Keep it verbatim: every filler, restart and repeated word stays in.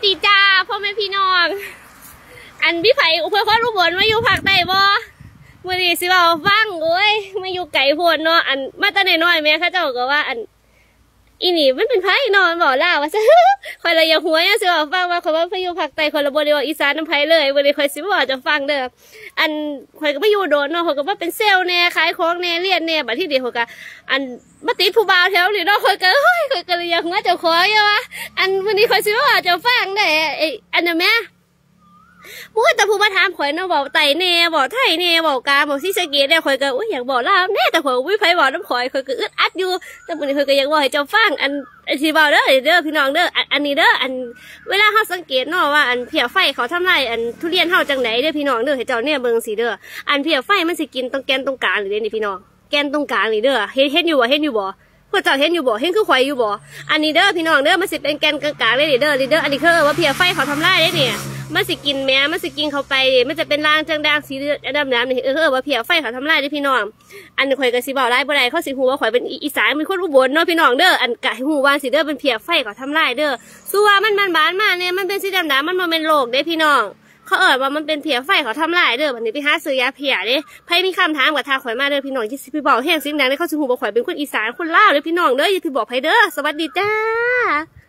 ดีจ้าพ่อแม่พี่น้องอันพี่ไผ่อุปกรณ์รูบนมาอยู่ภาคใต้บ่มื่อนี้สิเราฟังโอ้ยมาอยู่ไก่โพดเนาะอันมาตั้งน้อยๆแม่ข้าเจ้าก็ว่าอันอีนี่มันเป็นไผ่นอนบอกล่าว่าซะคอยเลยอย่าหัวยังสิเราฟังว่าคนว่าพายุภาคใต้คนละบริวารอีสานน้ำไผ่เลยวันนี้คอยสิบอกจะฟังเด้ออันคอยก็ไปอยู่โดนเนาะคอยก็ว่าเป็นเซลล์แน่ขายของแน่เรียนแน่บัดที่เดียวคอยก็อันมาติดผู้บ่าวแถวนี่เนาะคอยก็เฮ้ยคอยก็เลยอยากหัวเจ้าขอเยอะวะอันวันนี้คอยสิบอกจะฟังได้ไออันนั้นแม่พูดแต่ผู้มาถามข่อยเนาะบอกไต่เน่บอกไทยเน่บอกกาบอกซีสเกตเนี่ยข่อยก็อุ้ยอยากบอกลาวแน่แต่ข่อยวิไพบอกน้ำข่อยข่อยก็อึดอัดอยู่แต่วันนี้ข่อยก็อยากบอกให้เจ้าฟังอันอันที่บอกเด้อเด้อพี่น้องเด้ออันนี้เด้ออันเวลาเขาสังเกตเนาะว่าอันเพียไฟเขาทำลายอันทุเรียนเฮาจังไหนเด้อพี่น้องเด้อให้เจ้าเนี่ยเบิ่งสิเด้ออันเพียไฟมันสิกินตรงแกนตรงกลางหรือเด้นี่พี่น้องแกนตรงกลางนี่เด้อเห็นเห็นอยู่บ่เห็นอยู่บ่พวกเจ้าเห็นอยู่บ่เห็นคือข่อยอยู่บ่อันนี้เด้อพี่น้องเด้อมันสิเป็นแกนกลางๆเลยเด้อเด้ออันนี้คือว่าเพียไฟเขาทำลายได้เนี่ยมันสิกินแม่มันสิกินเข้าไปมันจะเป็นรางจังดางสีดำน้ำนี่เออว่าเพียไฟเขาทำลายได้พี่น้องอันข่อยก็สิบอกไล่บ่ได้เขาสิฮู้ว่าข่อยเป็นอีสานเป็นคนอุบลเนาะพี่น้องเด้ออันกะฮู้ว่าสิเด้อเป็นเพียไฟเขาทำลายเด้อสู้ว่ามันมันบานมาเนี่ยมันเป็นสีดำน้ำมันบ่เป็นโรคเด้พี่น้องเขาเอ่ยว่ามันเป็นเพียไฟเขาทำลายเด้อบัดนี้ไปหาซื้อยาเพียเด้ไผมีคำถามกับทางข่อยมาเด้อพี่น้องที่สิไปบอกแห้งเสียงดังได้เขาสิฮู้ว่าข่อยเป็นคนอีสานคนลาวเด้อพี่น้องเด้ออย่าไปบอกไผเด้อสวัสดีจ้า